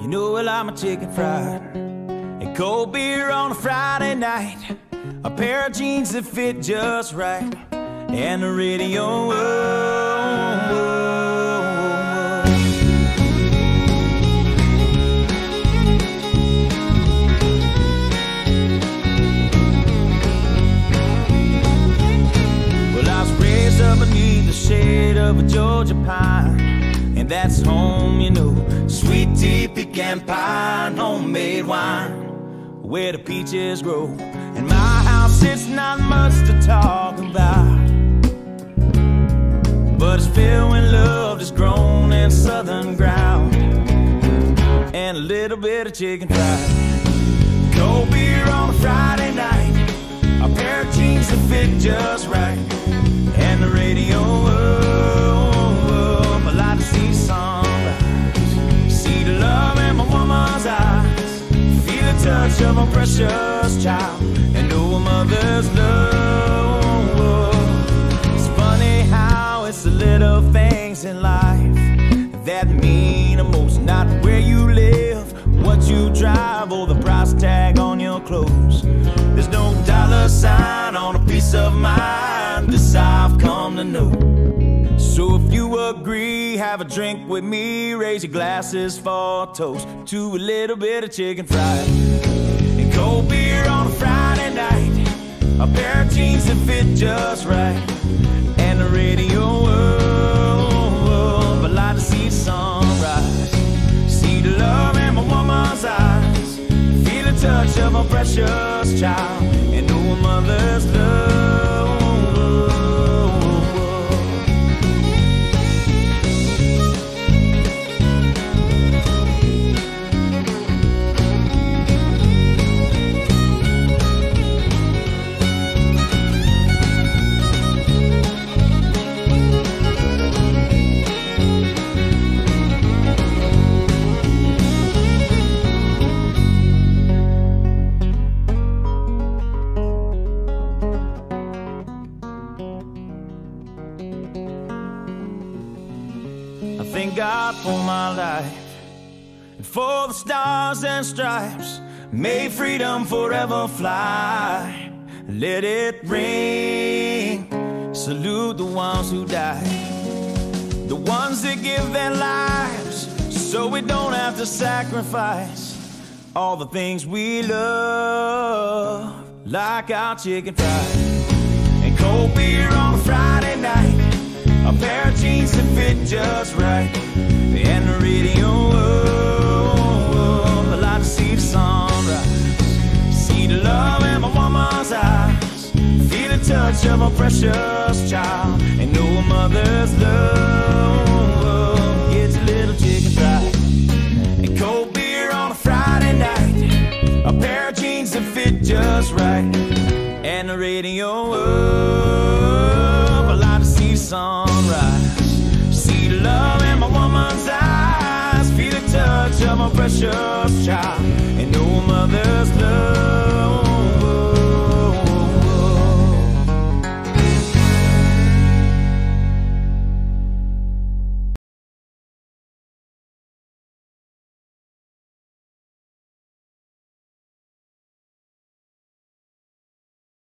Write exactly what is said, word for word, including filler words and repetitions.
You know I like my chicken fried and cold beer on a Friday night, a pair of jeans that fit just right, and the radio. Oh, oh, oh. Well, I was raised up beneath the shade of a Georgia pine, and that's home, you know. Sweet tea, pecan pie, and homemade wine, where the peaches grow. In my house, it's not much to talk about, but it's filled with love that's grown in southern ground, and a little bit of chicken fried. Cold beer on a Friday night, a pair of jeans that fit just right, and the radio. Oh, oh, I like to see sunrise, see the love in my woman's eyes, feel the touch of a precious child, and know a mother's love. It's funny how it's the little things in life that mean the most, not where you live, what you drive, or the price tag on your clothes. There's no dollar sign on a piece of mind, this I've come to know. So if you agree, have a drink with me, raise your glasses for a toast to a little bit of chicken fried and cold beer on a Friday night, a pair of jeans that fit just right, and the radio. Oh, oh, I like to see the sunrise, see the love in my woman's eyes, feel the touch of a precious child, and know a mother's love. Thank God for my life and for the stars and stripes. May freedom forever fly. Let it ring. Salute the ones who died, the ones that give their lives so we don't have to sacrifice all the things we love, like our chicken fried and cold beer on a Friday night, a pair of jeans that fit just right, and the radio. Oh, I like to see the sunrise, see the love in my woman's eyes, feel the touch of a precious child, and know a mother's love. It's a little chicken fried and cold beer on a Friday night, a pair of jeans that fit just right, and the radio. Oh, I like to see the sunrise, see the love in my woman's eyes, feel the touch of a precious child, and know a mother's love.